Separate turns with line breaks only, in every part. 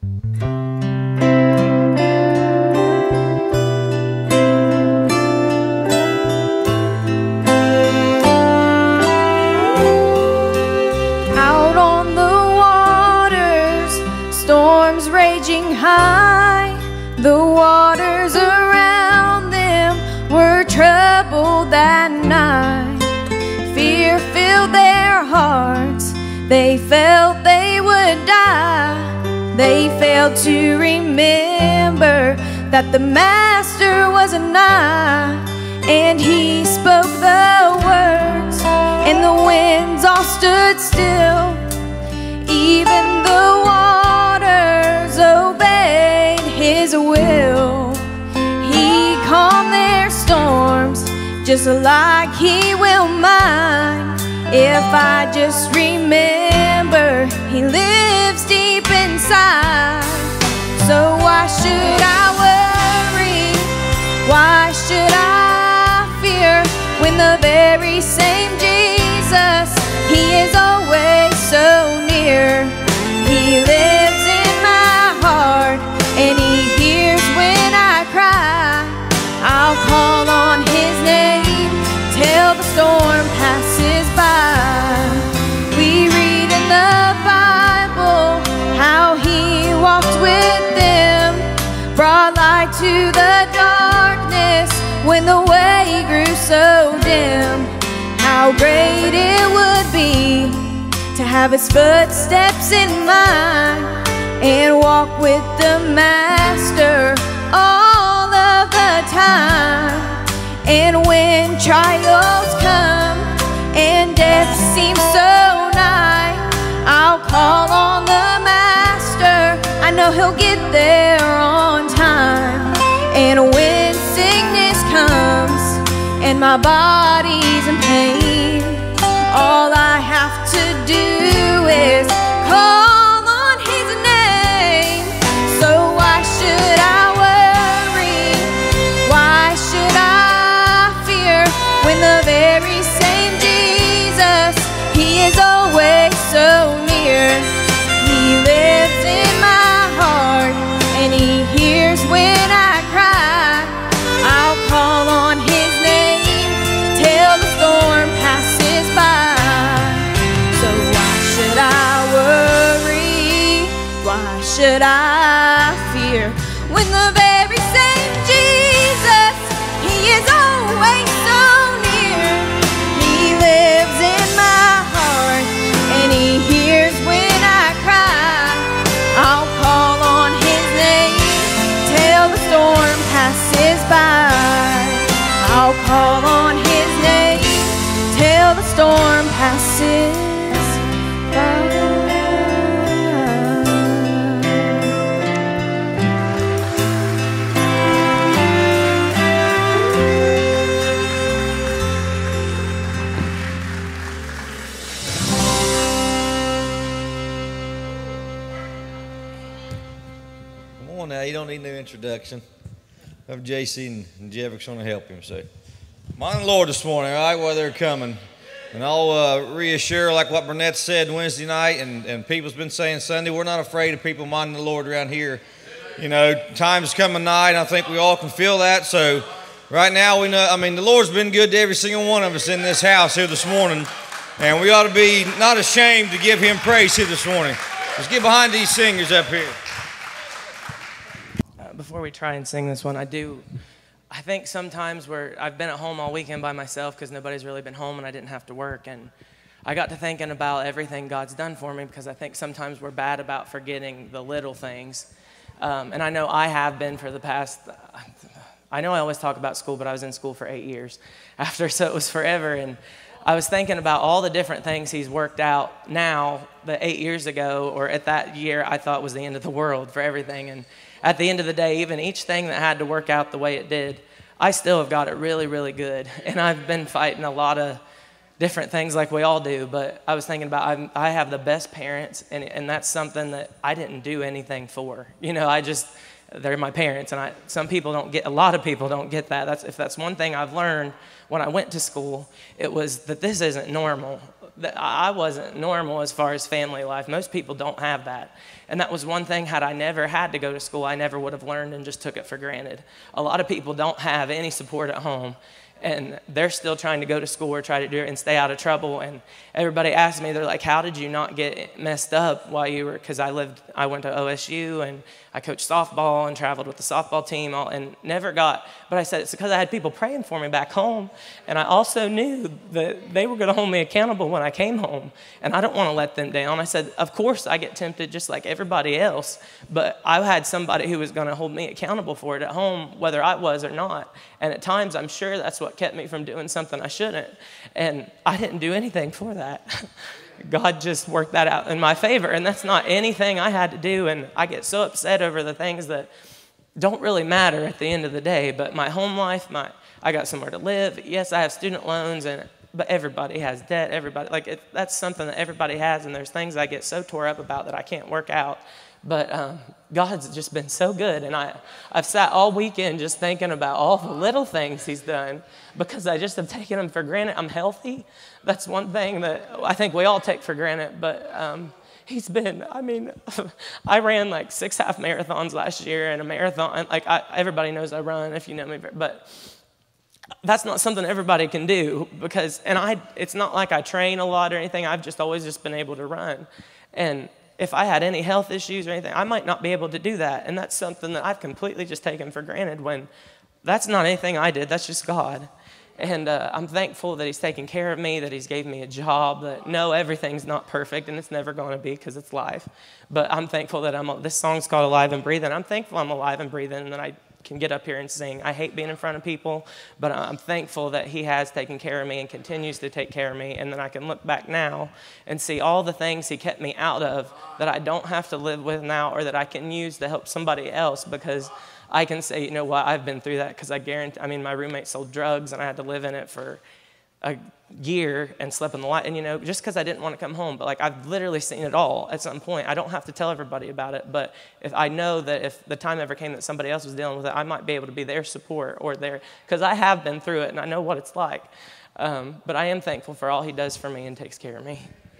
Out on the waters, storms raging high, the waters around them were troubled that night. Fear filled their hearts, they felt they would die. They failed to remember that the Master was nigh, and he spoke the words, and the winds all stood still. Even the waters obeyed his will. He calmed their storms just like he will mine. If I just remember he lives deep inside. So why should I worry? Why should I fear when the very same Jesus, he is always so near? He lives in my heart and he hears when I cry. I'll call on his name till the storm passes by. We read in the Bible how he walked with them, brought light to the darkness when the way grew so dim. How great it would be to have his footsteps in mine and walk with the Master all of the time. And when trials come and death seems so nigh, I'll call on the Master. I know he'll get there on time. And when sickness comes and my body's in pain, all I have to do is call on his name. So why should I worry? Why should I fear when the very same Jesus, he is always so near? He lives in my heart and he hears when I cry. I'll call on his name till the storm passes by. So why should I worry? Why should I fear when the very same Jesus, he is always so near? He lives in my heart and he hears when I cry. I'll call on his name till the storm passes by. I'll call on his name till the storm passes by.
Come on now, you don't need no introduction. Have JC and Jeffrey's going to help him. So, mind the Lord this morning, all right, while they're coming. And I'll reassure, like what Burnett said Wednesday night, and people's been saying Sunday, we're not afraid of people minding the Lord around here. You know, time's coming nigh, and I think we all can feel that. So, right now, we know, I mean, the Lord's been good to every single one of us in this house here this morning. And we ought to be not ashamed to give him praise here this morning. Let's get behind these singers up here.
Before we try and sing this one, I think sometimes I've been at home all weekend by myself because nobody's really been home and I didn't have to work, and I got to thinking about everything God's done for me, because I think sometimes we're bad about forgetting the little things. And I know I have been for the past, I know I always talk about school, but I was in school for 8 years after, so it was forever. And I was thinking about all the different things he's worked out now that 8 years ago, or at that year, I thought was the end of the world for everything. And at the end of the day, even each thing that had to work out the way it did, I still have got it really, really good. And I've been fighting a lot of different things like we all do, but I was thinking about I have the best parents, and that's something that I didn't do anything for. You know, they're my parents, and a lot of people don't get that. If that's one thing I've learned when I went to school, it was that this isn't normal. I wasn't normal as far as family life. Most people don't have that. And that was one thing, had I never had to go to school, I never would have learned and just took it for granted. A lot of people don't have any support at home, and they're still trying to go to school or try to do it and stay out of trouble. And everybody asks me, they're like, how did you not get messed up while you were, because I went to OSU and I coached softball and traveled with the softball team and never got, but I said, it's because I had people praying for me back home. And I also knew that they were going to hold me accountable when I came home. And I don't want to let them down. I said, of course I get tempted just like everybody else, but I had somebody who was going to hold me accountable for it at home, whether I was or not. And at times, I'm sure that's what kept me from doing something I shouldn't. And I didn't do anything for that. God just worked that out in my favor, and that's not anything I had to do. And I get so upset over the things that don't really matter at the end of the day. But my home life, I got somewhere to live. Yes, I have student loans, but everybody has debt. Everybody, that's something that everybody has, and there's things I get so tore up about that I can't work out. But God's just been so good, and I've sat all weekend just thinking about all the little things he's done, because I just have taken them for granted. I'm healthy. That's one thing that I think we all take for granted, but he's been, I ran like 6 half marathons last year, and a marathon, everybody knows I run if you know me, but that's not something everybody can do, it's not like I train a lot or anything. I've just always just been able to run. And if I had any health issues or anything, I might not be able to do that. And that's something that I've completely just taken for granted, when that's not anything I did. That's just God. And I'm thankful that he's taken care of me, that he's gave me a job, that no, everything's not perfect, and it's never going to be, because it's life. But I'm thankful that this song's called Alive and Breathing. I'm thankful I'm alive and breathing, and that I can get up here and sing. I hate being in front of people, but I'm thankful that he has taken care of me and continues to take care of me, and that I can look back now and see all the things he kept me out of that I don't have to live with now, or that I can use to help somebody else, because I can say, you know what, I've been through that, because my roommate sold drugs, and I had to live in it for a year and slept in the light, and just because I didn't want to come home, but I've literally seen it all at some point. I don't have to tell everybody about it, but if I know that if the time ever came that somebody else was dealing with it, I might be able to be their support, or because I have been through it and I know what it's like. But I am thankful for all he does for me and takes care of me.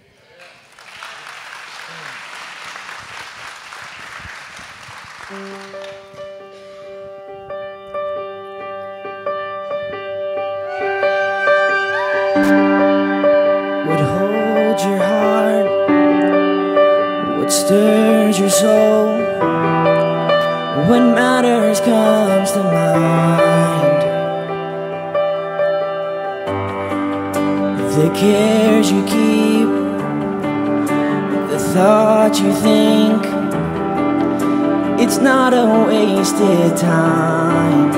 What holds your heart? What stirs your soul? What matters comes to mind. The cares you keep, the thoughts you think, it's not a wasted time.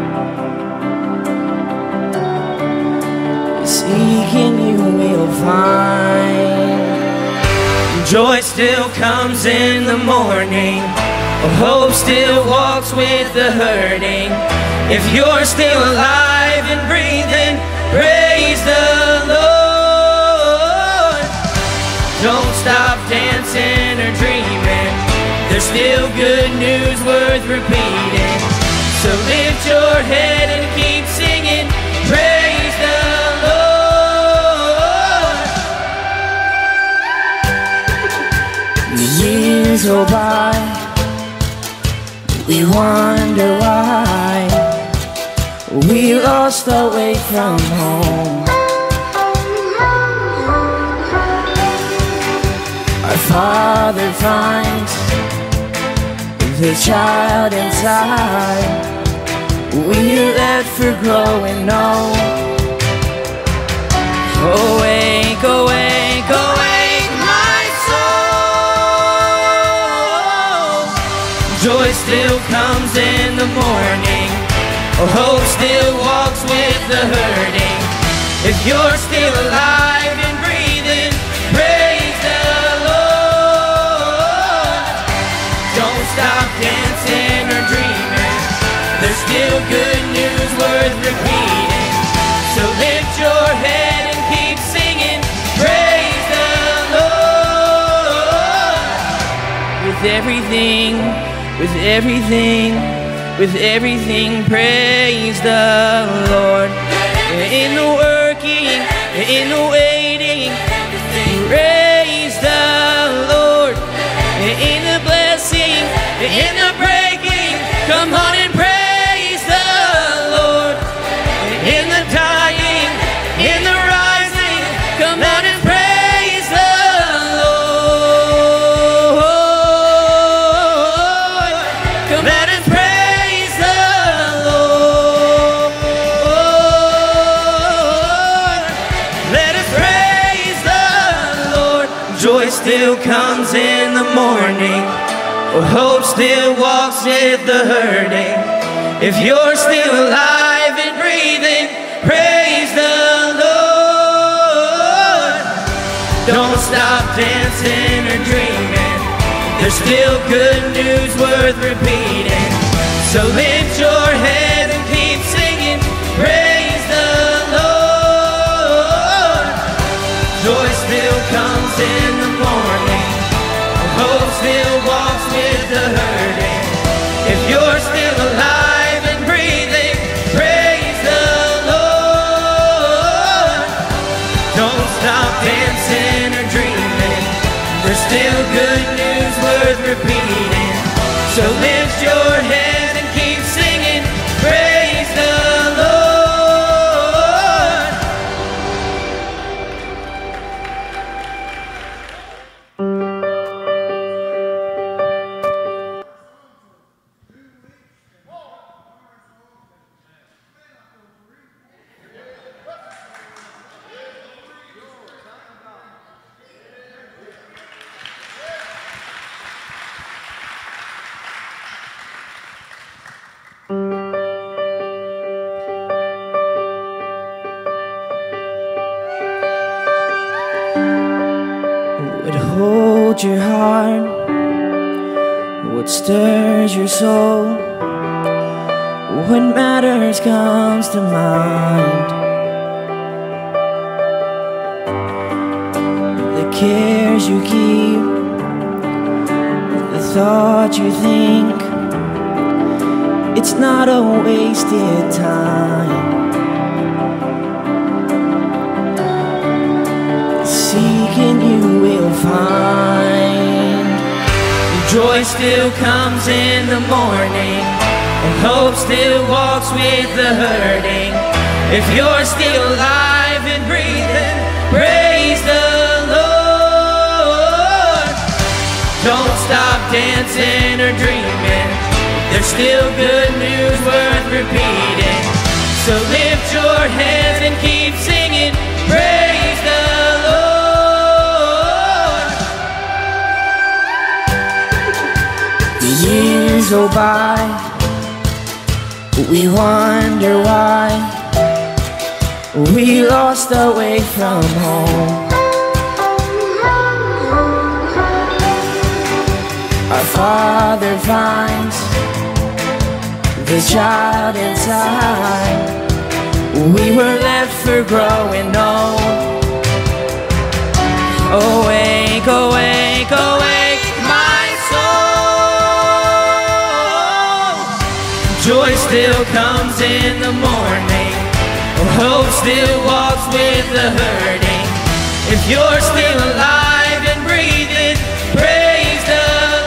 Seeking you will find. Joy still comes in the morning. Hope still walks with the hurting. If you're still alive and breathing, praise the Lord. Don't stop dancing or dreaming. There's still good news worth repeating. So lift your head and keep singing. Praise the years go by, we wonder why we lost our way from home. Our Father finds the child inside. We left for growing old. Awake, awake, awake, my soul. Joy still comes in the morning. Hope still walks with the hurting. If you're still alive and breathing, praise the Lord. Don't stop dancing or dreaming. There's still good news worth repeating. So lift your head and keep singing. Praise the Lord. With everything, with everything, with everything, praise the Lord. In the working, in the waiting, in the breaking, come on and praise the Lord. In the dying, in the rising, come on and praise the Lord. Come let us praise the Lord. Let us praise the Lord. Joy still comes in the morning. Hope still walks with the hurting. If you're still alive and breathing, praise the Lord. Don't stop dancing or dreaming. There's still good news worth repeating. So lift your head and keep singing, praise the Lord. Joy still comes in the morning. Hope still walks with the hurting. If you're still alive and breathing, praise the Lord. Don't stop dancing or dreaming. There's still good news worth repeating. So lift your head and keep singing, praise the Lord.
What holds your heart? What stirs your soul? What matters comes to mind. The cares you keep, the thoughts you think, it's not a wasted time. Seeking you will find.
Joy still comes in the morning, and hope still walks with the hurting. If you're still alive and breathing, praise the Lord. Don't stop dancing or dreaming. There's still good news worth repeating. So lift your hands and keep singing, praise the Lord.
Years go by, we wonder why we lost our way from home. Our Father finds the child inside. We were left for growing old. Awake, awake, awake, my soul.
Joy still comes in the morning. Hope still walks with the hurting. If you're still alive and breathing, praise the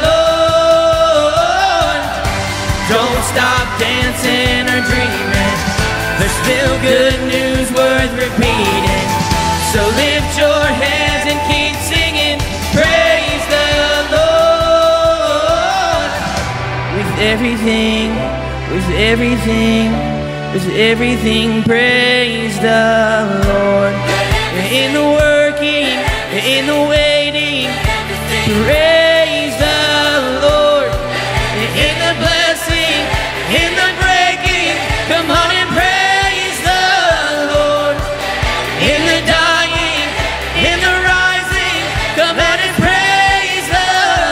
Lord. Don't stop dancing or dreaming. There's still good news worth repeating. So lift your hands and keep singing, praise the Lord.
With everything, with everything, with everything, praise the Lord. In the working, in the waiting, praise the Lord.
In the blessing, in the breaking, come on and praise the Lord. In the dying, in the rising, come on and praise the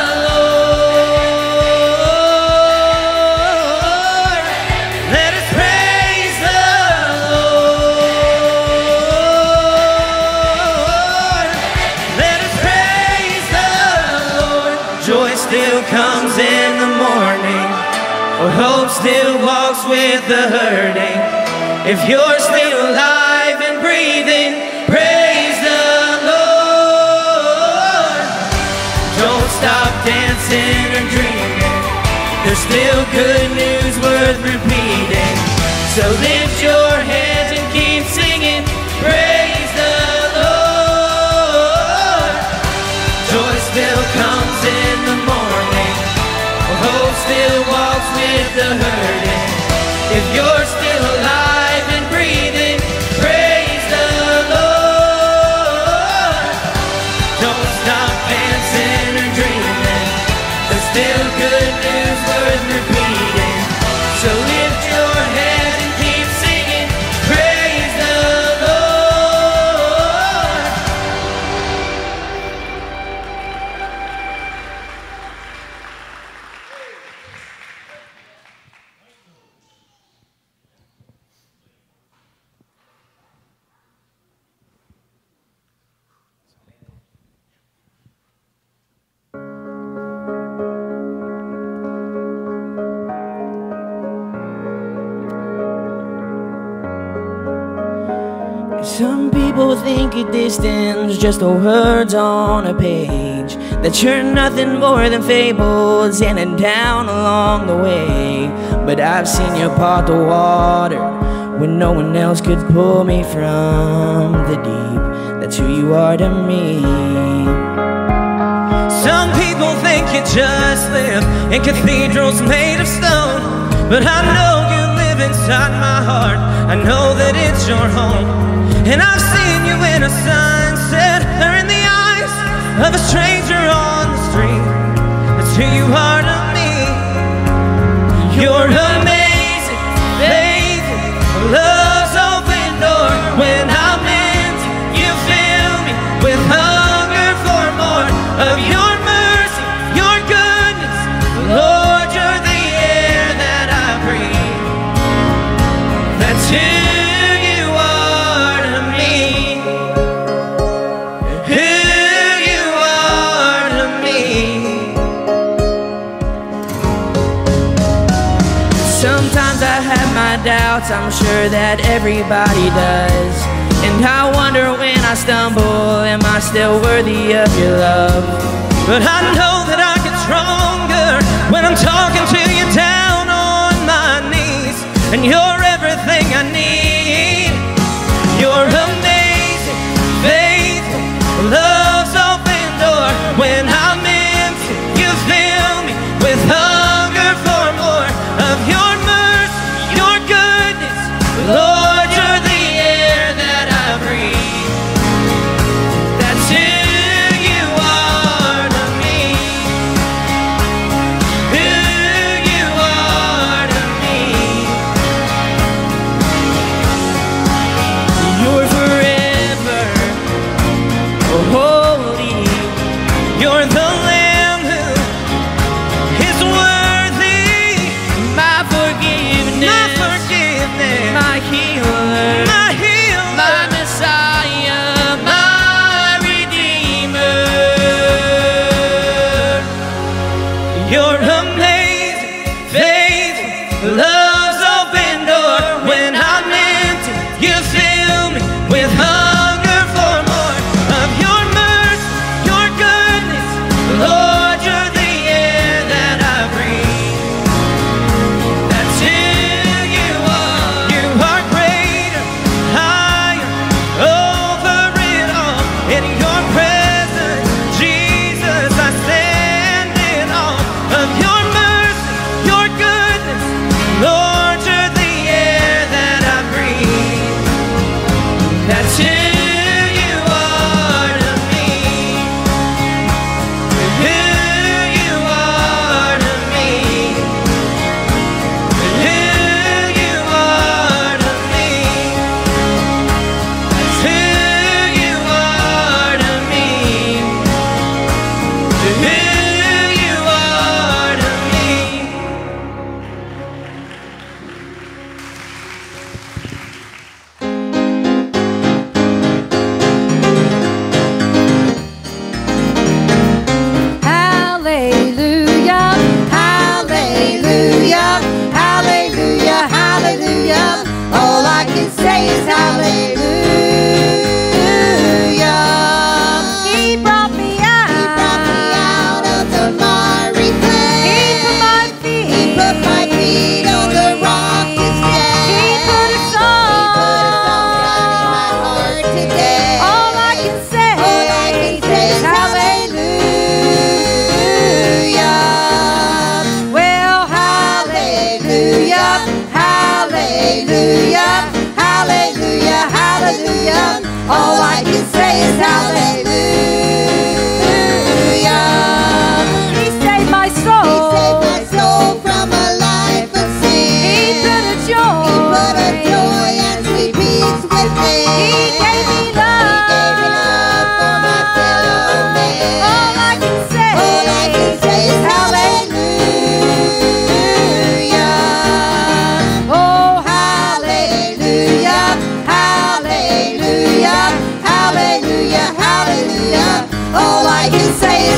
Lord. Let us praise the Lord. Let us praise the Lord. Joy still comes in the morning. Hope still walks with the hurting. If you're still alive and breathing, praise the Lord. Don't stop dancing or dreaming. there's still good news worth repeating. So lift your hands and keep singing, praise the Lord. Joy still comes in the morning, hope still walks with the hurting. If you're still alive and breathing, praise the Lord. Don't stop dancing or dreaming, there's still good news worth repeating. So lift your head and keep singing, praise the Lord.
Some people think a distance just the words on a page, that you're nothing more than fables handed down along the way. But I've seen you part the water when no one else could pull me from the deep. That's who you are to me.
Some people think you just live in cathedrals made of stone, but I know you live inside my heart. I know that it's your home. And I've seen you in a sunset or in the eyes of a stranger on the street. That's who you are to me. You're amazing, faithful, love's open door. When I'm empty, you fill me with hunger for more of your mercy, your goodness. Lord, you're the air that I breathe. That's who you are to me. Who you are to me.
Sometimes I have my doubts, I'm sure that everybody does. And I wonder when I stumble, am I still worthy of your love?
But I know that I get stronger when I'm talking to you down on my knees. And you're everything I need. You're amazing, faithful, love's open door. When I'm empty, you fill me with hunger for more of your mercy, your goodness. Lord, you're the air that I breathe. That's who you are to me. Who you are to me.
You're forever holy.
You're the Lamb who is worthy.
My forgiveness, my healer,
my healer,
my Messiah, my Redeemer.
You're amazing, faithful, love's open door. When I'm empty, you fill me with hunger for more of your mercy, your goodness. Lord, you're the air that I breathe. That's who you are. You are greater, higher, over it all. In your presence, Jesus, I stand in awe of your mercy.
saved my soul from a life of sin.
He put a
He put a
joy.
joy and sweet peace within.
He gave me
He gave me love for my fellow man.
All I can say,
All I can say is hallelujah.
oh hallelujah, hallelujah, hallelujah, hallelujah.
All I can say is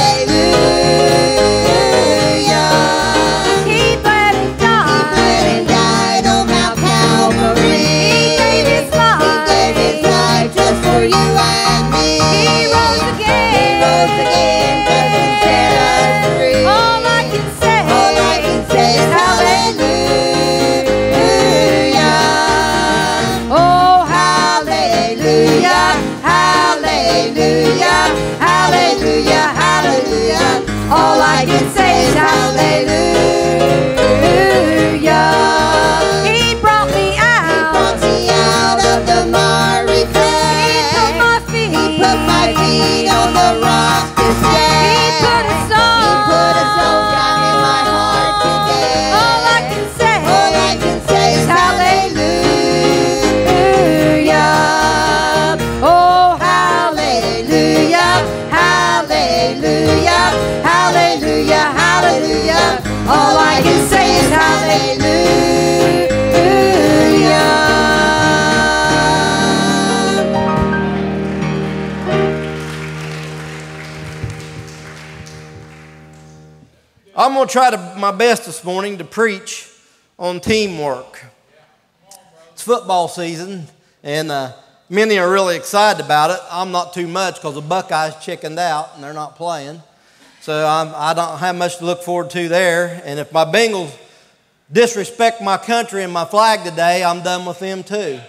hallelujah.
He bled and
He bled and
died.
died on Mount Calvary.
He gave his
He gave his
life.
life just for you and me.
He rose again.
He rose again just to set us free.
All I can say,
All I can say is hallelujah.
oh hallelujah, hallelujah, hallelujah, hallelujah. All I can say is hallelujah. He brought me out.
Brought me out of the miry
He
clay.
put my feet.
He put my feet on the rock to stay.
He put a song.
He put a song down in my heart today.
All I can say,
All I can say is hallelujah.
oh hallelujah, hallelujah, hallelujah, hallelujah. All I can say is hallelujah.
I'm going to try my best this morning to preach on teamwork. It's football season, and many are really excited about it. I'm not too much because the Buckeyes chickened out and they're not playing. So I don't have much to look forward to there. And if my Bengals disrespect my country and my flag today, I'm done with them too.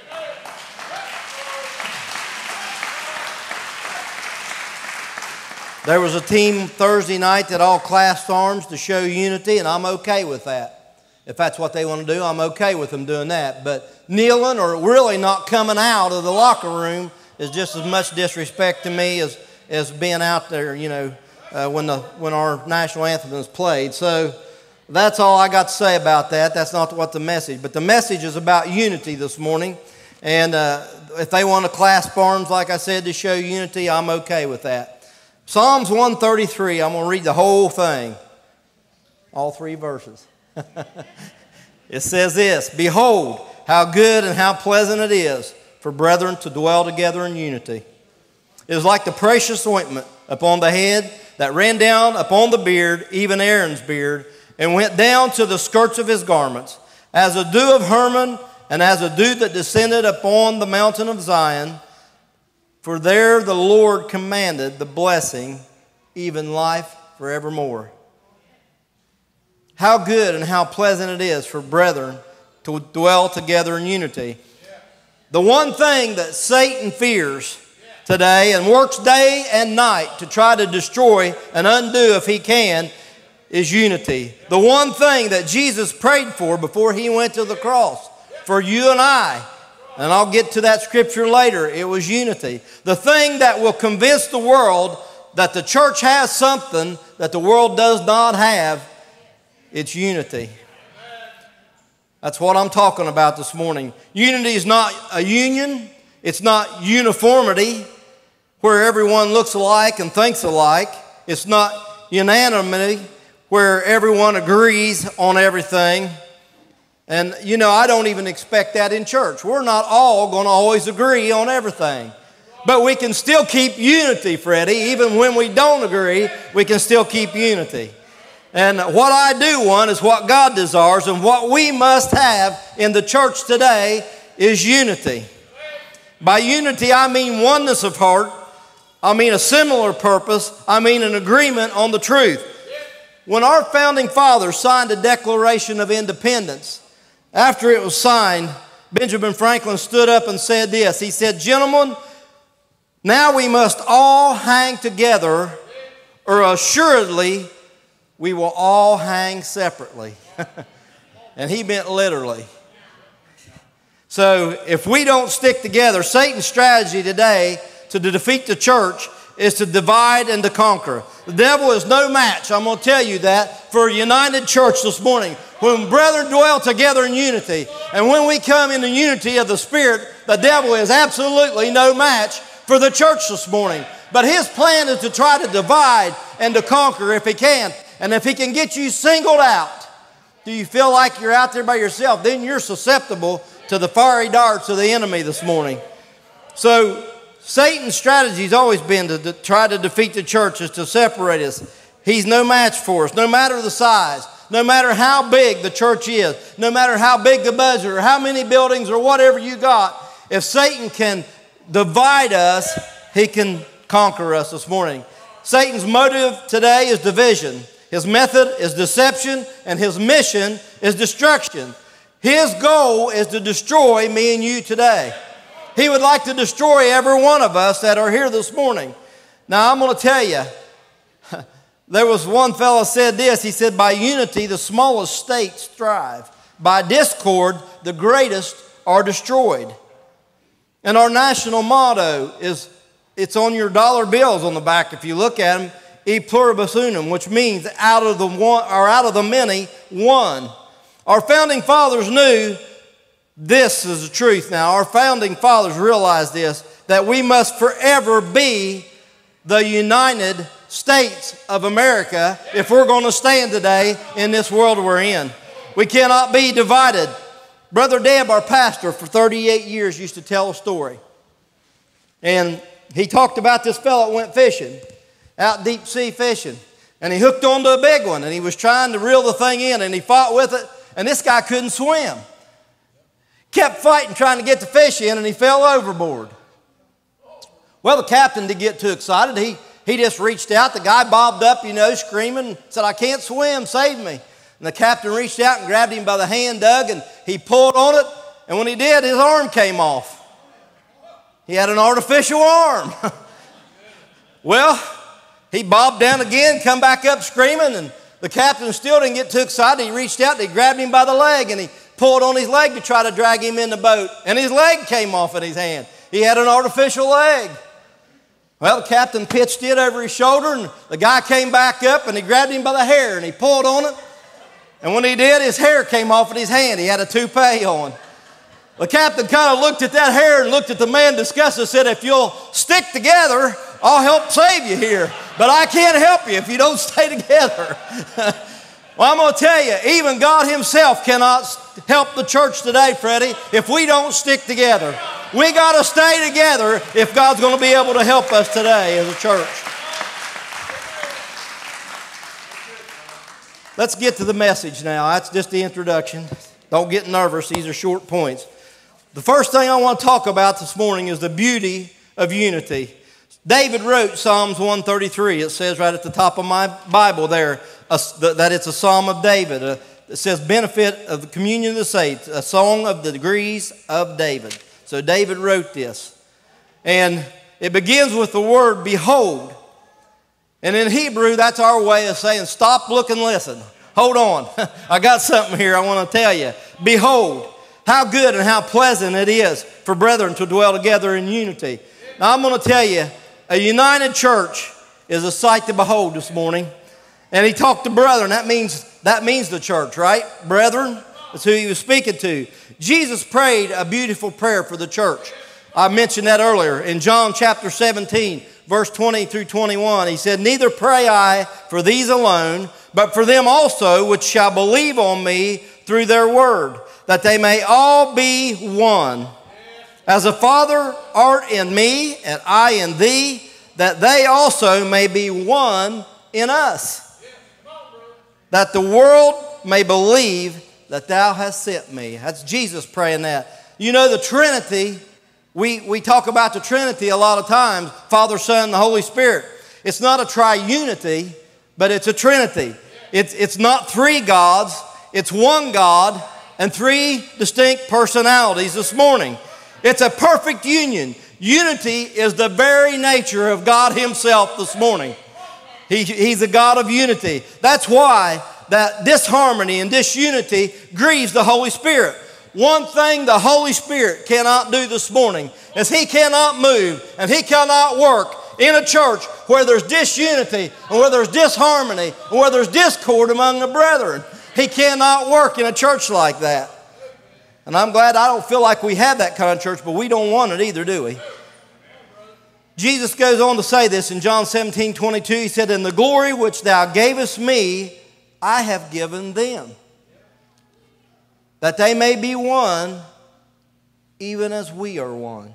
There was a team Thursday night that all clasped arms to show unity, and I'm okay with that. If that's what they want to do, I'm okay with them doing that. But kneeling or really not coming out of the locker room is just as much disrespect to me as being out there, you know, when our national anthem is played. So that's all I got to say about that. That's not what the message. But the message is about unity this morning. And if they want to clasp arms, like I said, to show unity, I'm okay with that. Psalms 133, I'm going to read the whole thing. All 3 verses. It says this: Behold, how good and how pleasant it is for brethren to dwell together in unity. It is like the precious ointment upon the head that ran down upon the beard, even Aaron's beard, and went down to the skirts of his garments, as a dew of Hermon, and as a dew that descended upon the mountain of Zion. For there the Lord commanded the blessing, even life forevermore. How good and how pleasant it is for brethren to dwell together in unity. The one thing that Satan fears today and works day and night to try to destroy and undo if he can is unity. The one thing that Jesus prayed for before he went to the cross for you and I. And I'll get to that scripture later. It was unity. The thing that will convince the world that the church has something that the world does not have, it's unity. That's what I'm talking about this morning. Unity is not a union. It's not uniformity where everyone looks alike and thinks alike. It's not unanimity where everyone agrees on everything. And, you know, I don't even expect that in church. We're not all going to always agree on everything. But we can still keep unity, Freddie. Even when we don't agree, we can still keep unity. And what I do want is what God desires, and what we must have in the church today is unity. By unity, I mean oneness of heart. I mean a similar purpose. I mean an agreement on the truth. When our founding fathers signed the Declaration of Independence, after it was signed, Benjamin Franklin stood up and said this. He said, "Gentlemen, now we must all hang together, or assuredly we will all hang separately." And he meant literally. So if we don't stick together, Satan's strategy today to defeat the church is to divide and to conquer. The devil is no match, I'm going to tell you that, for a united church this morning. When brethren dwell together in unity, and when we come in the unity of the Spirit, the devil is absolutely no match for the church this morning. But his plan is to try to divide and to conquer if he can. And if he can get you singled out, do you feel like you're out there by yourself? Then you're susceptible to the fiery darts of the enemy this morning. So Satan's strategy has always been to try to defeat the church, is to separate us. He's no match for us, no matter the size, no matter how big the church is, no matter how big the budget or how many buildings or whatever you got. If Satan can divide us, he can conquer us this morning. Satan's motive today is division. His method is deception, and his mission is destruction. His goal is to destroy me and you today. He would like to destroy every one of us that are here this morning. Now, I'm going to tell you, there was one fellow said this. He said, by unity, the smallest states thrive. By discord, the greatest are destroyed. And our national motto is, it's on your dollar bills on the back if you look at them, E pluribus unum, which means out of the one, or out of the many, one. Our founding fathers knew this is the truth now. Our founding fathers realized this, that we must forever be the United States of America if we're going to stand today in this world we're in. We cannot be divided. Brother Deb, our pastor, for 38 years used to tell a story. And he talked about this fellow that went fishing, out deep sea fishing. And he hooked onto a big one, and he was trying to reel the thing in, and he fought with it, and this guy couldn't swim. Kept fighting, trying to get the fish in, and he fell overboard. Well, the captain didn't get too excited. He just reached out. The guy bobbed up, screaming, said, I can't swim, save me. And the captain reached out and grabbed him by the hand, Doug, and he pulled on it, and when he did, his arm came off. He had an artificial arm. Well, he bobbed down again, come back up screaming, and the captain still didn't get too excited. He reached out and he grabbed him by the leg, and he pulled on his leg to try to drag him in the boat, and his leg came off in his hand. He had an artificial leg. Well, the captain pitched it over his shoulder, and the guy came back up, and he grabbed him by the hair, and he pulled on it. And when he did, his hair came off in his hand. He had a toupee on. The captain kind of looked at that hair and looked at the man disgusted and said, if you'll stick together, I'll help save you here. But I can't help you if you don't stay together. Well, I'm going to tell you, even God himself cannot help the church today, Freddie, if we don't stick together. We got to stay together if God's going to be able to help us today as a church. Let's get to the message now. That's just the introduction. Don't get nervous. These are short points. The first thing I want to talk about this morning is the beauty of unity. David wrote Psalms 133. It says right at the top of my Bible there that it's a Psalm of David. It says, benefit of the communion of the saints, a song of the degrees of David. So David wrote this. And it begins with the word behold. And in Hebrew, that's our way of saying stop, look, and listen. Hold on. I got something here I want to tell you. Behold, how good and how pleasant it is for brethren to dwell together in unity. Now I'm going to tell you, a united church is a sight to behold this morning. And he talked to brethren. That means the church, right? Brethren, that's who he was speaking to. Jesus prayed a beautiful prayer for the church. I mentioned that earlier. In John chapter 17, verse 20 through 21, he said, neither pray I for these alone, but for them also which shall believe on me through their word, that they may all be one. As the Father art in me, and I in thee, that they also may be one in us, that the world may believe that thou hast sent me. That's Jesus praying that. You know, the Trinity, we talk about the Trinity a lot of times, Father, Son, and the Holy Spirit. It's not a triunity, but it's a Trinity. It's not three gods, it's one God and three distinct personalities this morning. It's a perfect union. Unity is the very nature of God himself this morning. He's a God of unity. That's why that disharmony and disunity grieves the Holy Spirit. One thing the Holy Spirit cannot do this morning is he cannot move and he cannot work in a church where there's disunity and where there's disharmony and where there's discord among the brethren. He cannot work in a church like that. And I'm glad I don't feel like we have that kind of church, but we don't want it either, do we? Jesus goes on to say this in John 17:22. He said, "In the glory which thou gavest me, I have given them, that they may be one, even as we are one."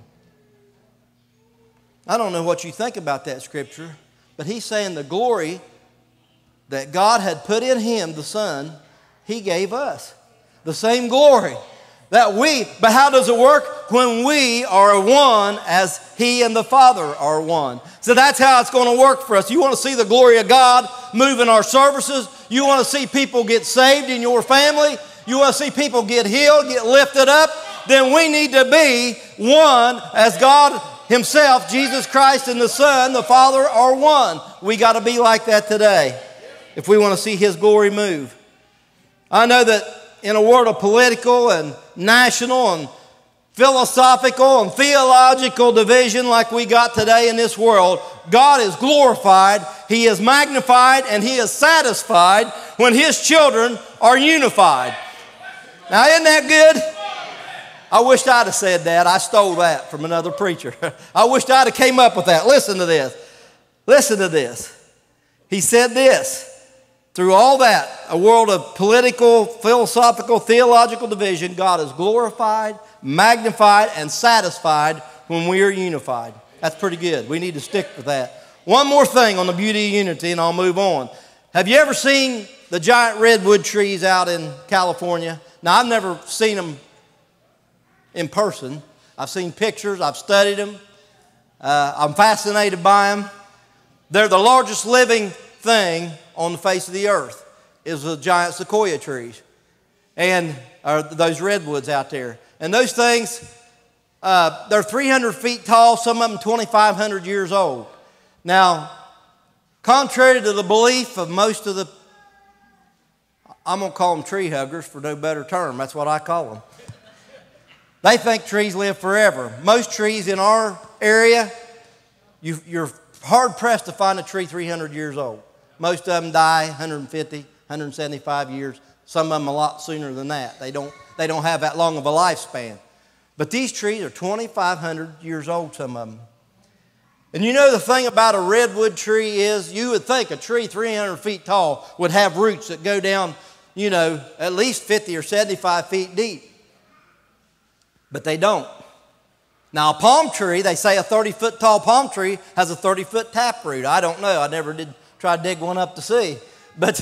I don't know what you think about that scripture, but he's saying the glory that God had put in him, the Son, he gave us. The same glory that we, but how does it work? When we are one as he and the Father are one. So that's how it's going to work for us. You want to see the glory of God move in our services? You want to see people get saved in your family? You want to see people get healed, get lifted up? Then we need to be one as God himself, Jesus Christ and the Son, the Father are one. We got to be like that today if we want to see his glory move. I know that in a world of political and national and philosophical and theological division like we got today in this world, God is glorified, he is magnified, and he is satisfied when his children are unified. Now, isn't that good? I wished I'd have said that. I stole that from another preacher. I wished I'd have came up with that. Listen to this. Listen to this. He said this. Through all that, a world of political, philosophical, theological division, God is glorified, magnified, and satisfied when we are unified. That's pretty good. We need to stick with that. One more thing on the beauty of unity, and I'll move on. Have you ever seen the giant redwood trees out in California? Now, I've never seen them in person. I've seen pictures. I've studied them. I'm fascinated by them. They're the largest living thing on the face of the earth is the giant sequoia trees and those redwoods out there. And those things, they're 300 feet tall, some of them 2,500 years old. Now, contrary to the belief of most of the, I'm going to call them tree huggers for no better term, that's what I call them. They think trees live forever. Most trees in our area, you're hard-pressed to find a tree 300 years old. Most of them die 150, 175 years. Some of them a lot sooner than that. They don't have that long of a lifespan. But these trees are 2,500 years old, some of them. And you know the thing about a redwood tree is you would think a tree 300 feet tall would have roots that go down, you know, at least 50 or 75 feet deep. But they don't. Now, a palm tree, they say a 30-foot tall palm tree has a 30-foot taproot. I don't know. I never did try to dig one up to see. But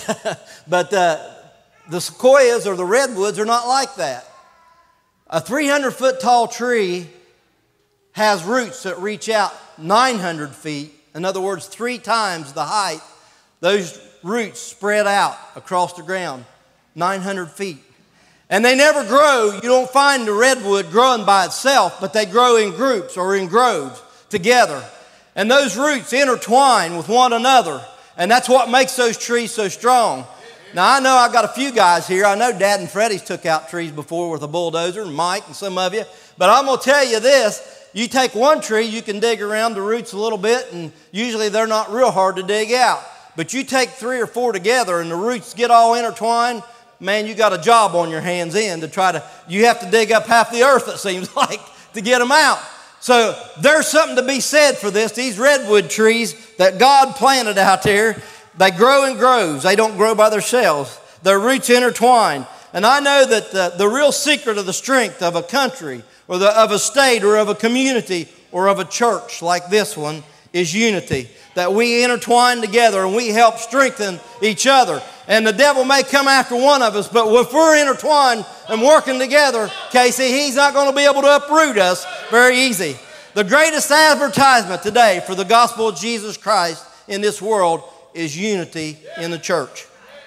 the sequoias or the redwoods are not like that. A 300-foot tall tree has roots that reach out 900 feet. In other words, 3 times the height. Those roots spread out across the ground, 900 feet. And they never grow. You don't find the redwood growing by itself, but they grow in groups or in groves together. And those roots intertwine with one another. And that's what makes those trees so strong. Now, I know I've got a few guys here. I know Dad and Freddie's took out trees before with a bulldozer, and Mike and some of you. But I'm going to tell you this. You take one tree, you can dig around the roots a little bit, and usually they're not real hard to dig out. But you take 3 or 4 together and the roots get all intertwined, man, you got a job on your hands in to try to, you have to dig up half the earth, it seems like, to get them out. So there's something to be said for this. These redwood trees that God planted out there, they grow in groves. They don't grow by themselves. Their roots intertwine. And I know that the real secret of the strength of a country or of a state or of a community or of a church like this one is unity. That we intertwine together and we help strengthen each other. And the devil may come after one of us, but if we're intertwined and working together, Casey, he's not going to be able to uproot us very easy. The greatest advertisement today for the gospel of Jesus Christ in this world is unity in the church.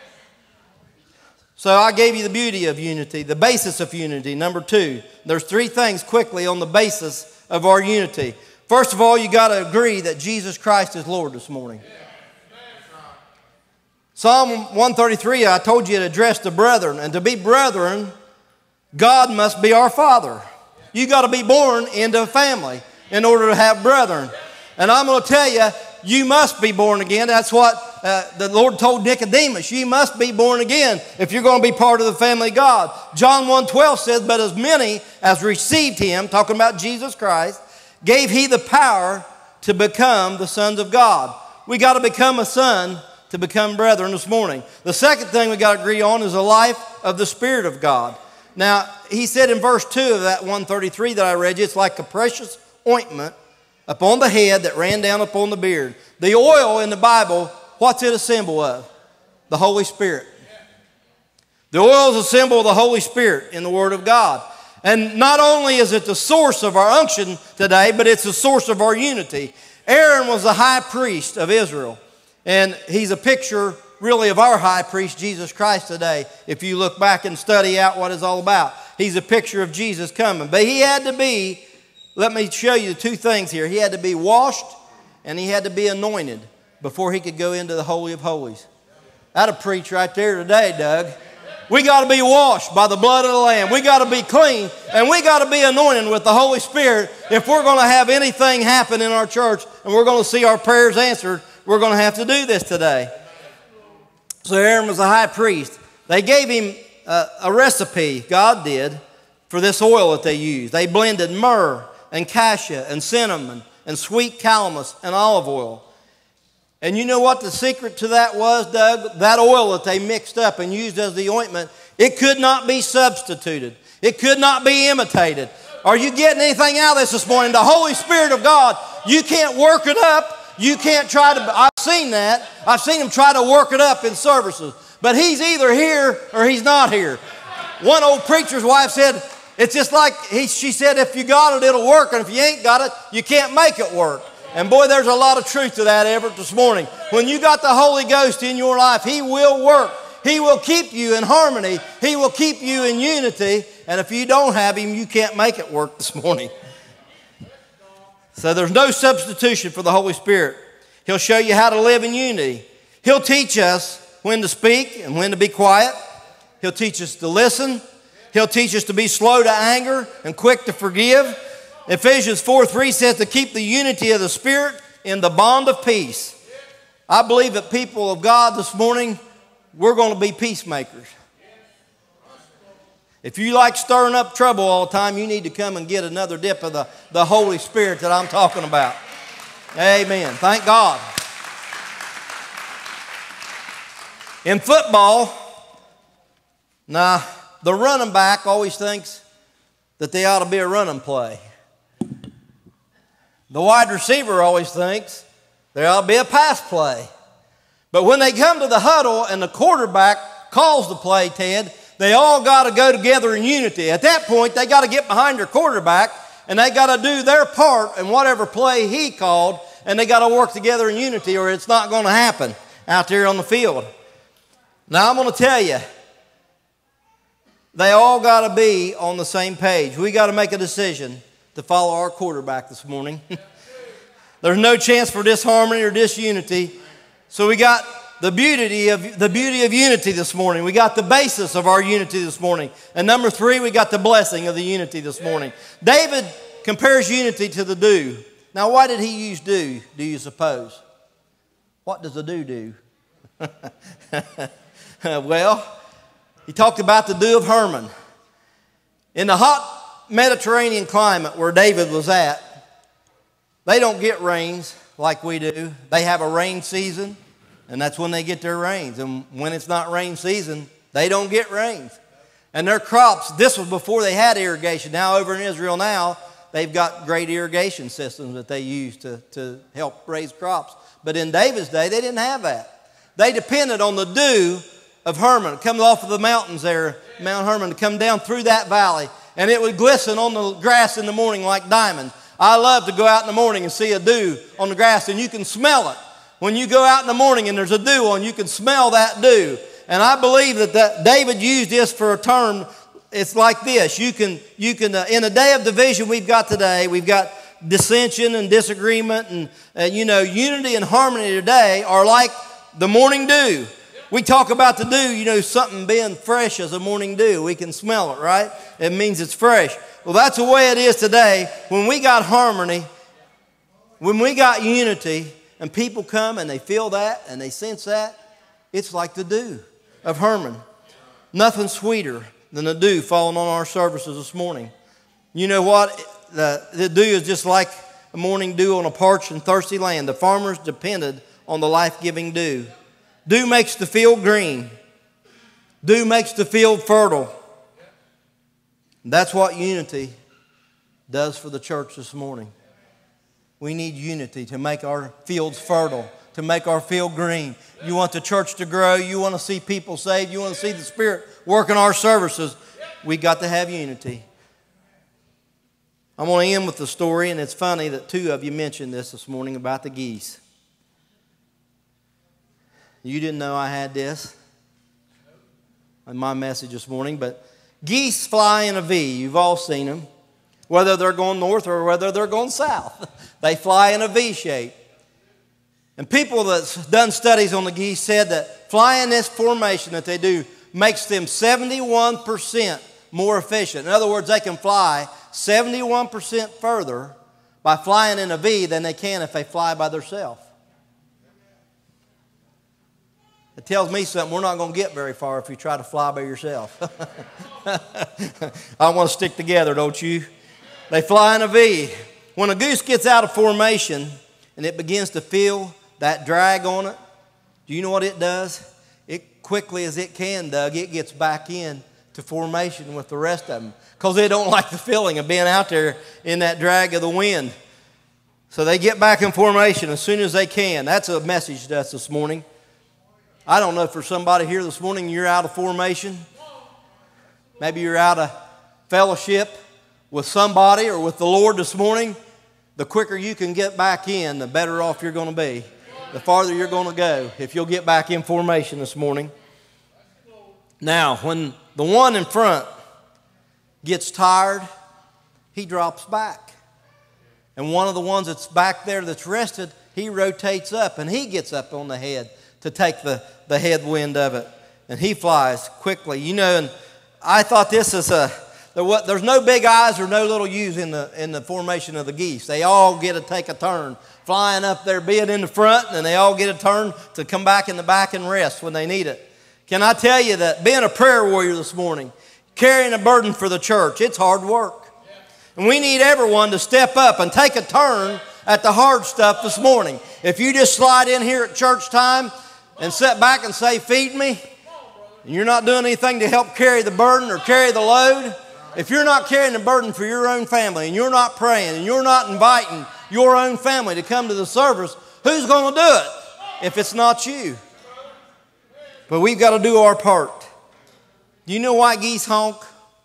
So I gave you the beauty of unity, the basis of unity. Number 2, there's 3 things quickly on the basis of our unity. First of all, you got to agree that Jesus Christ is Lord this morning. Psalm 133, I told you it addressed the brethren. And to be brethren, God must be our Father. You got to be born into a family in order to have brethren. And I'm going to tell you, you must be born again. That's what the Lord told Nicodemus. You must be born again if you're going to be part of the family of God. John 1:12 says, but as many as received him, talking about Jesus Christ, gave he the power to become the sons of God. We got to become a son to become brethren this morning. The second thing we got to agree on is the life of the Spirit of God. Now, he said in verse 2 of that 133 that I read you, it's like a precious ointment upon the head that ran down upon the beard. The oil in the Bible, what's it a symbol of? The Holy Spirit. The oil is a symbol of the Holy Spirit in the Word of God. And not only is it the source of our unction today, but it's the source of our unity. Aaron was the high priest of Israel. And he's a picture really of our high priest, Jesus Christ, today. If you look back and study out what it's all about. He's a picture of Jesus coming. But he had to be, let me show you two things here. He had to be washed and he had to be anointed before he could go into the Holy of Holies. That'll preach right there today, Doug. We got to be washed by the blood of the Lamb. We got to be clean, and we got to be anointed with the Holy Spirit if we're going to have anything happen in our church and we're going to see our prayers answered. We're going to have to do this today. So Aaron was a high priest. They gave him a recipe, God did, for this oil that they used. They blended myrrh and cassia and cinnamon and sweet calamus and olive oil. And you know what the secret to that was, Doug? That oil that they mixed up and used as the ointment, it could not be substituted. It could not be imitated. Are you getting anything out of this morning? The Holy Spirit of God, you can't work it up. You can't try to, I've seen that. I've seen him try to work it up in services. But he's either here or he's not here. One old preacher's wife said, it's just like, she said, if you got it, it'll work. And if you ain't got it, you can't make it work. And boy, there's a lot of truth to that, Everett, this morning. When you got the Holy Ghost in your life, he will work. He will keep you in harmony. He will keep you in unity. And if you don't have him, you can't make it work this morning. So there's no substitution for the Holy Spirit. He'll show you how to live in unity. He'll teach us when to speak and when to be quiet. He'll teach us to listen. He'll teach us to be slow to anger and quick to forgive. Ephesians 4:3 says to keep the unity of the Spirit in the bond of peace. I believe that people of God this morning, we're going to be peacemakers. If you like stirring up trouble all the time, you need to come and get another dip of the Holy Spirit that I'm talking about. Amen. Thank God. In football, now the running back always thinks that they ought to be a running play. The wide receiver always thinks there ought to be a pass play. But when they come to the huddle and the quarterback calls the play, Ted, they all got to go together in unity. At that point, they got to get behind their quarterback and they got to do their part in whatever play he called, and they got to work together in unity or it's not going to happen out there on the field. Now, I'm going to tell you, they all got to be on the same page. We got to make a decision to follow our quarterback this morning. There's no chance for disharmony or disunity. So we got the beauty of unity this morning. We got the basis of our unity this morning. And number 3, we got the blessing of the unity this morning. David compares unity to the dew. Now, why did he use dew, do you suppose? What does the dew do? Well, he talked about the dew of Hermon. In the hot Mediterranean climate where David was at, they don't get rains like we do. They have a rain season, and that's when they get their rains. And when it's not rain season, they don't get rains. And their crops, this was before they had irrigation. Now over in Israel now, they've got great irrigation systems that they use to help raise crops. But in David's day, they didn't have that. They depended on the dew of Hermon. It comes off of the mountains there, Mount Hermon, to come down through that valley. And it would glisten on the grass in the morning like diamonds. I love to go out in the morning and see a dew on the grass, and you can smell it. When you go out in the morning and there's a dew on, you can smell that dew. And I believe that David used this for a term. It's like this. You can in a day of division we've got today, we've got dissension and disagreement, and unity and harmony today are like the morning dew. We talk about the dew, something being fresh as a morning dew. We can smell it, right? It means it's fresh. Well, that's the way it is today. When we got harmony, When we got unity and people come and they feel that and they sense that, it's like the dew of Hermon. Nothing sweeter than the dew falling on our services this morning. You know what? The dew is just like a morning dew on a parched and thirsty land. The farmers depended on the life-giving dew. Dew makes the field green. Dew makes the field fertile. And that's what unity does for the church this morning. We need unity to make our fields fertile, to make our field green. You want the church to grow. You want to see people saved. You want to see the Spirit work in our services. We got to have unity. I'm going to end with the story, and it's funny that two of you mentioned this morning about the geese. You didn't know I had this in my message this morning, but geese fly in a V. You've all seen them, whether they're going north or whether they're going south. They fly in a V shape. And people that's done studies on the geese said that flying this formation that they do makes them 71% more efficient. In other words, they can fly 71% further by flying in a V than they can if they fly by themselves. It tells me something. We're not going to get very far if you try to fly by yourself. I want to stick together, don't you? They fly in a V. When a goose gets out of formation and it begins to feel that drag on it, do you know what it does? It quickly as it can, Doug, it gets back in to formation with the rest of them because they don't like the feeling of being out there in that drag of the wind. So they get back in formation as soon as they can. That's a message to us this morning. I don't know, for somebody here this morning, you're out of formation. Maybe you're out of fellowship with somebody or with the Lord this morning. The quicker you can get back in, the better off you're going to be. The farther you're going to go if you'll get back in formation this morning. Now, when the one in front gets tired, he drops back. And one of the ones that's back there that's rested, he rotates up and he gets up on the head to take the headwind of it. And he flies quickly. You know, and I thought this is there's no big I's or no little U's in the formation of the geese. They all get to take a turn flying up there, being in the front, and they all get a turn to come back in the back and rest when they need it. Can I tell you that being a prayer warrior this morning, carrying a burden for the church, it's hard work. And we need everyone to step up and take a turn at the hard stuff this morning. If you just slide in here at church time and sit back and say, feed me, and you're not doing anything to help carry the burden or carry the load, if you're not carrying the burden for your own family and you're not praying and you're not inviting your own family to come to the service, who's going to do it if it's not you? But we've got to do our part. Do you know why geese honk?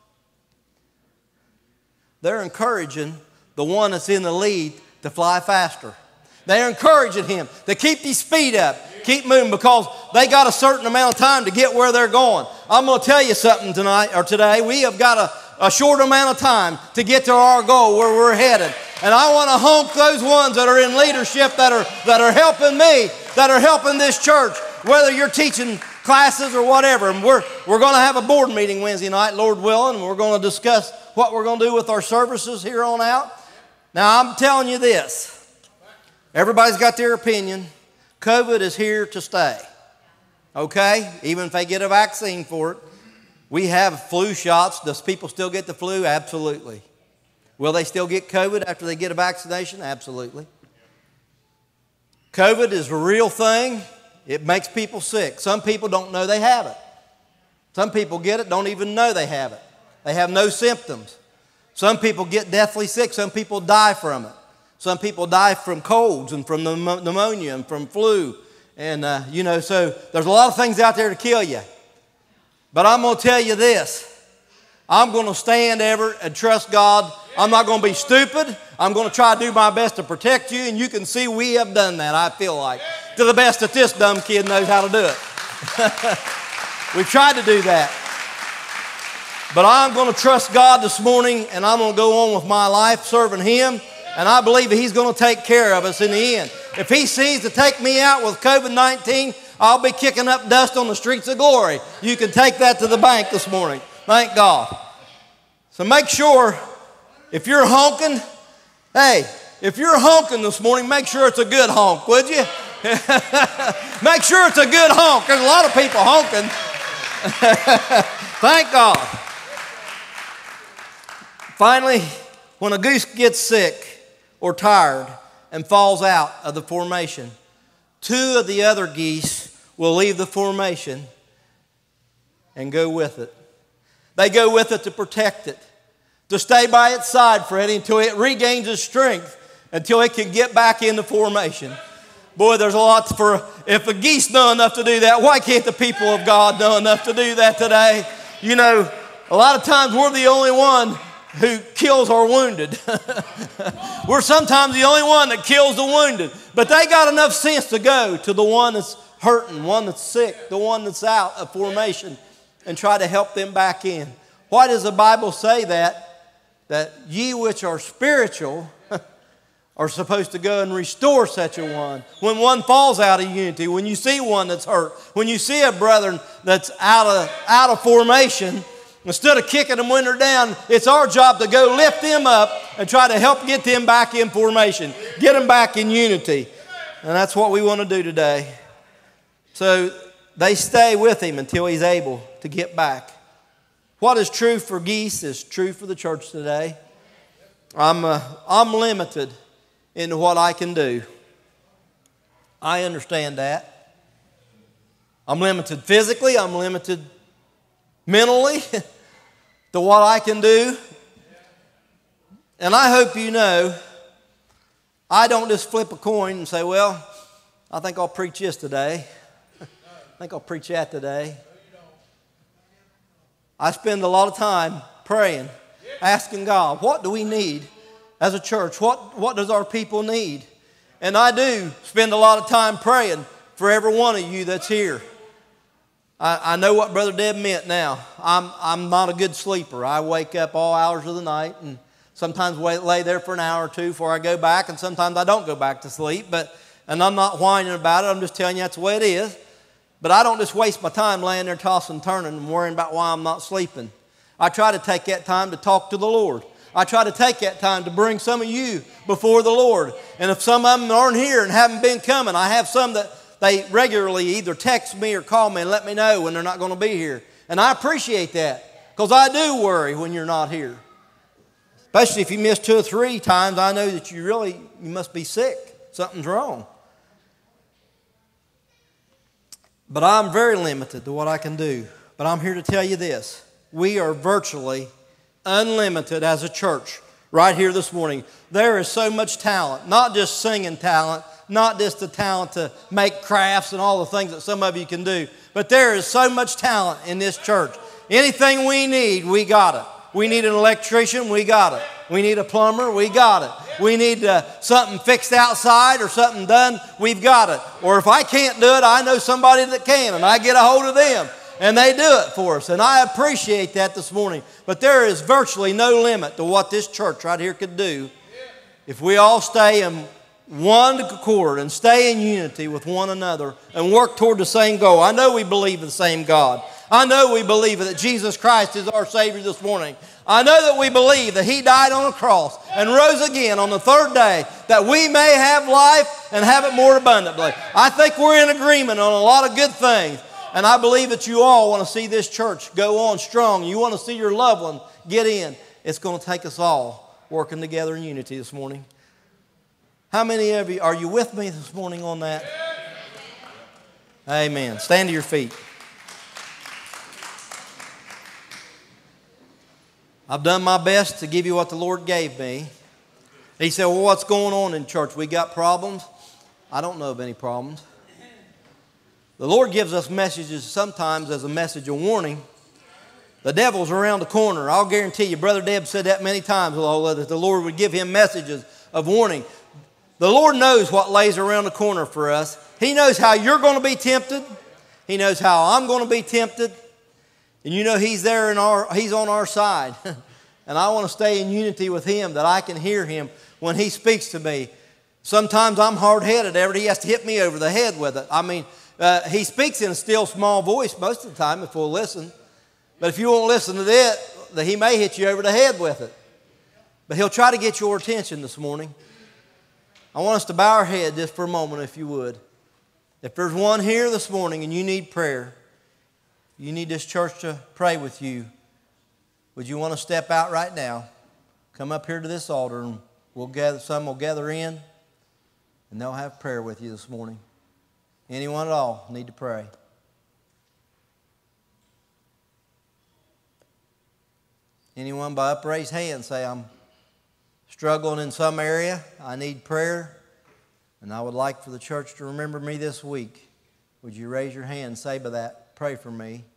They're encouraging the one that's in the lead to fly faster. They're encouraging him to keep his speed up, keep moving, because they got a certain amount of time to get where they're going. I'm going to tell you something tonight or today. We have got a short amount of time to get to our goal where we're headed. And I want to honk those ones that are in leadership that are helping me, that are helping this church, whether you're teaching classes or whatever. And we're going to have a board meeting Wednesday night, Lord willing, and we're going to discuss what we're going to do with our services here on out. Now, I'm telling you this. Everybody's got their opinion. COVID is here to stay. Okay? Even if they get a vaccine for it. We have flu shots. Does people still get the flu? Absolutely. Will they still get COVID after they get a vaccination? Absolutely. COVID is a real thing. It makes people sick. Some people don't know they have it. Some people get it, don't even know they have it. They have no symptoms. Some people get deathly sick. Some people die from it. Some people die from colds and from pneumonia and from flu. And, so there's a lot of things out there to kill you. But I'm going to tell you this. I'm going to stand ever and trust God. I'm not going to be stupid. I'm going to try to do my best to protect you. And you can see we have done that, I feel like, to the best that this dumb kid knows how to do it. We've tried to do that. But I'm going to trust God this morning, and I'm going to go on with my life serving Him. And I believe that He's going to take care of us in the end. If He sees to take me out with COVID-19, I'll be kicking up dust on the streets of glory. You can take that to the bank this morning. Thank God. So make sure, if you're honking, hey, if you're honking this morning, make sure it's a good honk, would you? Make sure it's a good honk. There's a lot of people honking. Thank God. Finally, when a goose gets sick or tired and falls out of the formation, 2 of the other geese will leave the formation and go with it. They go with it to protect it, to stay by its side, Freddie, until it regains its strength, until it can get back into formation. Boy, there's a lot for, if the geese know enough to do that, why can't the people of God know enough to do that today? You know, a lot of times we're the only one who kills our wounded. We're sometimes the only one that kills the wounded. But they got enough sense to go to the one that's hurting, one that's sick, the one that's out of formation, and try to help them back in. Why does the Bible say that? That ye which are spiritual are supposed to go and restore such a one. When one falls out of unity, when you see one that's hurt, when you see a brother that's out of formation, instead of kicking them when they're down, it's our job to go lift them up and try to help get them back in formation, get them back in unity. And that's what we want to do today. So they stay with him until he's able to get back. What is true for geese is true for the church today. I'm limited in what I can do. I understand that. I'm limited physically. I'm limited mentally to what I can do. And I hope you know, I don't just flip a coin and say, well, I think I'll preach this today. I think I'll preach that today. I spend a lot of time praying, asking God, what do we need as a church? What does our people need? And I do spend a lot of time praying for every one of you that's here. I know what Brother Deb meant now. I'm not a good sleeper. I wake up all hours of the night and sometimes lay there for an hour or two before I go back, and sometimes I don't go back to sleep. And I'm not whining about it. I'm just telling you that's the way it is. But I don't just waste my time laying there tossing and turning and worrying about why I'm not sleeping. I try to take that time to talk to the Lord. I try to take that time to bring some of you before the Lord. And if some of them aren't here and haven't been coming, I have some that they regularly either text me or call me and let me know when they're not going to be here. And I appreciate that, because I do worry when you're not here. Especially if you miss 2 or 3 times, I know that you must be sick. Something's wrong. But I'm very limited to what I can do. But I'm here to tell you this. We are virtually unlimited as a church right here this morning. There is so much talent, not just singing talent, not just the talent to make crafts and all the things that some of you can do, but there is so much talent in this church. Anything we need, we got it. We need an electrician, we got it. We need a plumber, we got it. We need something fixed outside or something done, we've got it. Or if I can't do it, I know somebody that can, and I get a hold of them, and they do it for us. And I appreciate that this morning. But there is virtually no limit to what this church right here could do if we all stay in one accord and stay in unity with one another and work toward the same goal. I know we believe in the same God. I know we believe that Jesus Christ is our Savior this morning. I know that we believe that He died on the cross and rose again on the 3rd day that we may have life and have it more abundantly. I think we're in agreement on a lot of good things. And I believe that you all want to see this church go on strong. You want to see your loved one get in. It's going to take us all working together in unity this morning. How many of you, are you with me this morning on that? Amen. Stand to your feet. I've done my best to give you what the Lord gave me. He said, well, what's going on in church? We got problems? I don't know of any problems. The Lord gives us messages sometimes as a message of warning. The devil's around the corner. I'll guarantee you, Brother Deb said that many times, Lola, that the Lord would give him messages of warning. The Lord knows what lays around the corner for us. He knows how you're going to be tempted. He knows how I'm going to be tempted. And you know He's there He's on our side. And I want to stay in unity with Him, that I can hear Him when He speaks to me. Sometimes I'm hard-headed. He has to hit me over the head with it. I mean, He speaks in a still small voice most of the time if we'll listen. But if you won't listen to that, He may hit you over the head with it. But He'll try to get your attention this morning. I want us to bow our head just for a moment, if you would. If there's one here this morning and you need prayer, you need this church to pray with you, would you want to step out right now? Come up here to this altar and some will gather in and they'll have prayer with you this morning. Anyone at all need to pray? Anyone by upraised hand say, I'm struggling in some area, I need prayer, and I would like for the church to remember me this week. Would you raise your hand and say by that, pray for me?